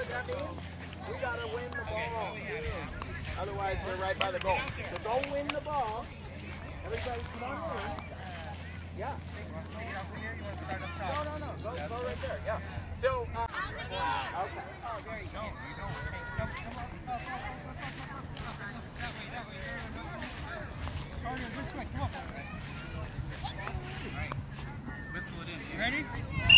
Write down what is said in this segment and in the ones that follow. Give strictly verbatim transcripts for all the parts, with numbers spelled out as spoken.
that mean? We gotta win the ball. Otherwise, they're right by the goal. So don't win the ball. Everybody, come on in. Yeah. No, no, no. Go, go right there. Yeah. So, uh, okay. Oh, there you go. Come, come on. Carter, this way. Come on. Right. Whistle it in. You ready?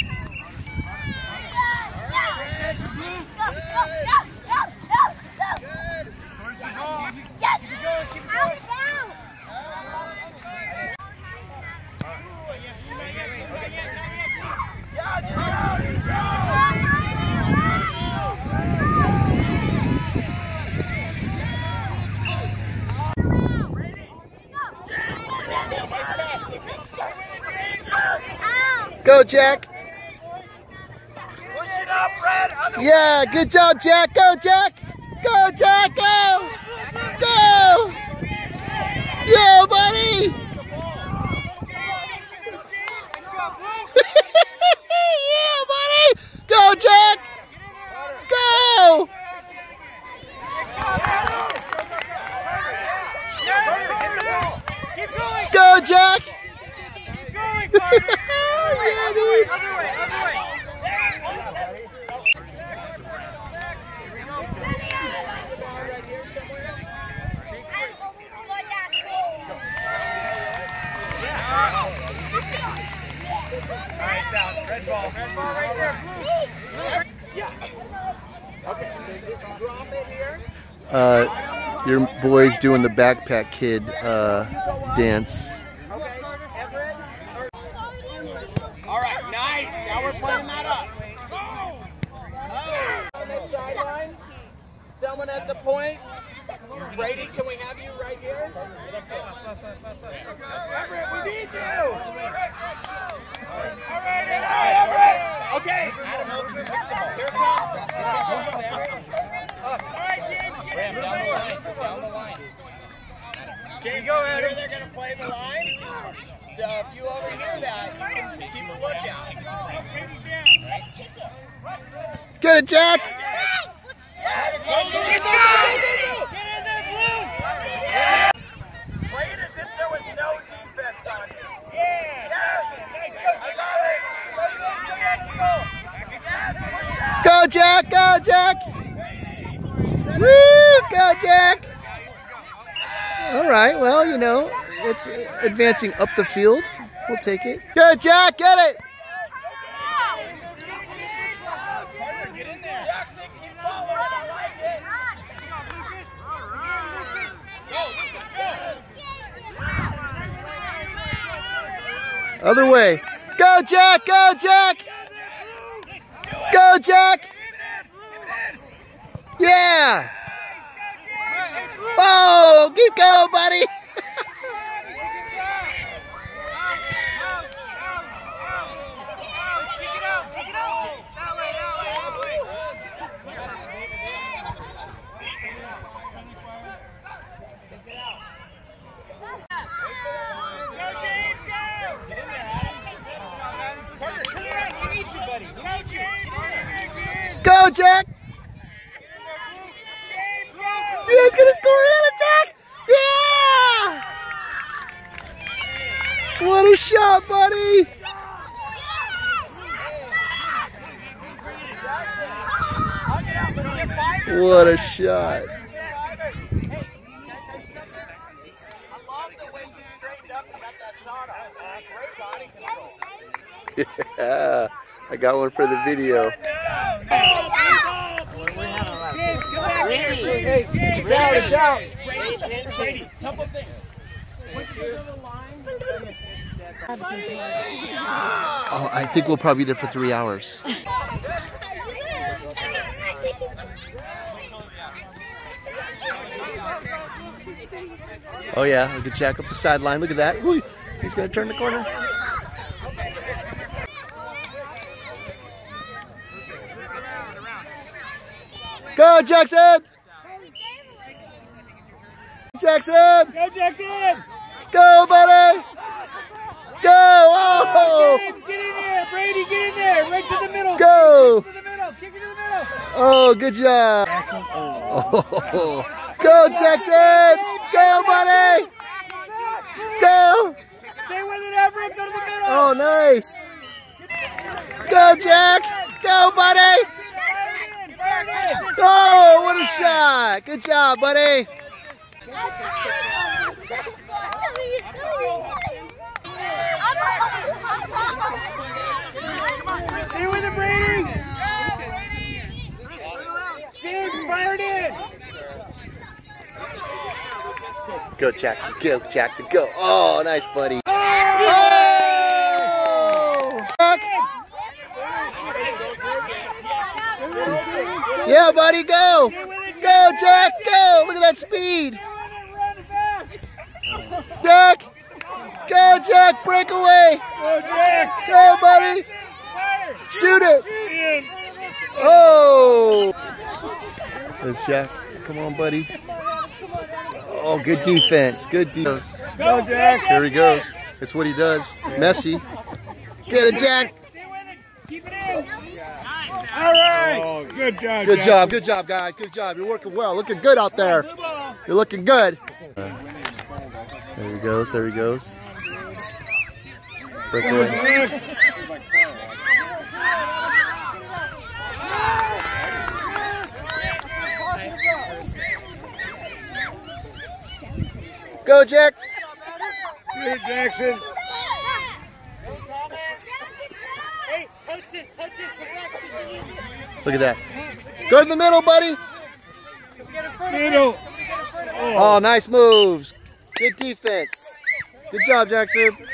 Go, Jack. Push it up, Red. Other Yeah, good job, Jack. Go, Jack. Go, Jack. Go. Go. Yeah, buddy. Yeah, buddy. Go, Jack. Go. Go, Jack. Yeah, dude. Other way, other way. All right, Sal. Red ball. Red ball right there. Yeah. Okay. Drop it here. Uh, your boy's doing the backpack kid uh, dance. All right, nice. Now we're playing that up. Go! On the sideline, someone at the point. Brady, can we have you right here? Everett, we need you. All right, Everett. Okay. Here it comes. All right, James, get in. Down the line. Down the line. James, go ahead. They're going to play the line. So if you overhear that, you can keep a lookout. Get it, Jack. Get in there, Blue. Play it as if there was no defense on you. Yes. I Go, Jack. Go, Jack. Woo! Go, Jack. All right. Well, you know, it's advancing up the field. We'll take it. Good, Jack. Get it. Get in there. Other way. Go, Jack. Go, Jack. Go, Jack. Yeah. Oh, keep going, buddy. Go, Jack. You guys gonna score another, Jack? Yeah! What a shot, buddy! What a shot! Yeah, I got one for the video. Hey, it's out, it's out. Brady, couple things. Oh, I think we'll probably be there for three hours. Oh yeah, look at Jack up the sideline. Look at that. Ooh, he's gonna turn the corner. Go, Jackson! Jackson! Go, Jackson! Go, buddy! Go! Oh! James, get in there! Brady, get in there! Right to the middle! Go! Kick it to the middle! Kick it to the middle! Oh, good job. Oh. Go, Jackson. Go, buddy. Go. Stay with it, Everett. Go to the middle. Oh, nice. Go, Jack. Go, buddy. Oh, what a shot. Good job, buddy. Stay with it, Brady. James, fired in. Go, Jackson. Go, Jackson. Go. Oh, nice, buddy. Oh! Yeah, buddy, go. Go, Jack. Go. Look at that speed. Jack. Go, Jack. Break away. Go, Jack. Go, buddy. Shoot it. Oh. There's Jack. Come on, buddy. Oh, good defense. Good defense. Go, Jack. Here he goes. That's what he does. Messy. Get it, Jack. Keep it in. All right. Oh, good job. Good job. Good job, guys. Good job. You're working well. Looking good out there. You're looking good. There he goes. There he goes. Breakaway. Go, Jack. Good, Jackson. Look at that. Go in the middle, buddy. Middle. Oh, nice moves. Good defense. Good job, Jackson.